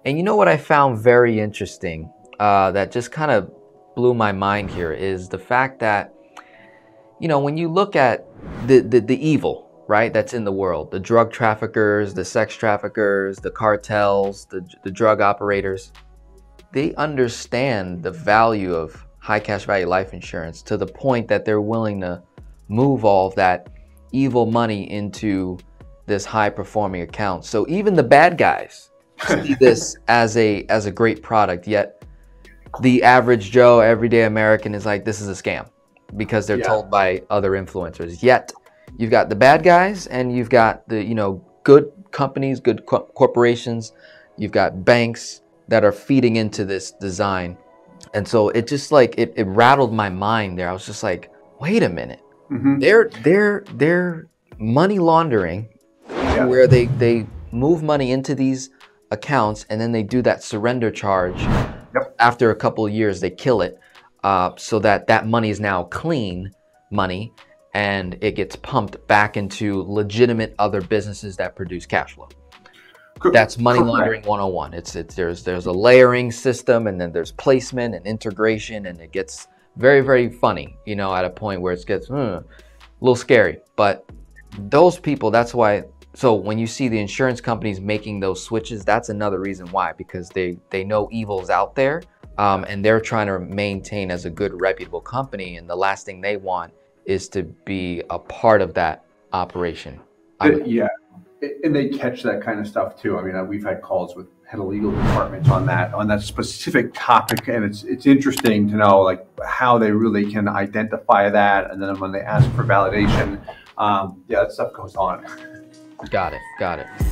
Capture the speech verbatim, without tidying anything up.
And you know what I found very interesting, uh, that just kind of blew my mind here, is the fact that, you know, when you look at the, the, the evil, right, that's in the world, the drug traffickers, the sex traffickers, the cartels, the, the drug operators, they understand the value of high cash value life insurance to the point that they're willing to move all of that evil money into this high performing account. So even the bad guys see this as a as a great product, yet the average Joe, everyday American is like, this is a scam, because they're yeah. told by other influencers. Yet you've got the bad guys and you've got the, you know, good companies, good co corporations, you've got banks that are feeding into this design. And so it just like it, it rattled my mind there. I was just like, wait a minute. Mm-hmm. They're they're they're money laundering, yeah. where they they move money into these accounts and then they do that surrender charge. Yep. After a couple of years, they kill it, uh, so that that money is now clean money, and it gets pumped back into legitimate other businesses that produce cash flow. That's money laundering one oh one. It's it's there's there's a layering system, and then there's placement and integration, and it gets very very funny, you know, at a point where it gets uh, a little scary. But those people, that's why. So when you see the insurance companies making those switches, that's another reason why, because they they know evil's out there, um, and they're trying to maintain as a good reputable company, and the last thing they want is to be a part of that operation. It, yeah. And they catch that kind of stuff too. I mean, we've had calls with head of legal departments on that, on that specific topic. And it's, it's interesting to know like how they really can identify that. And then when they ask for validation, um, yeah, that stuff goes on. Got it. Got it.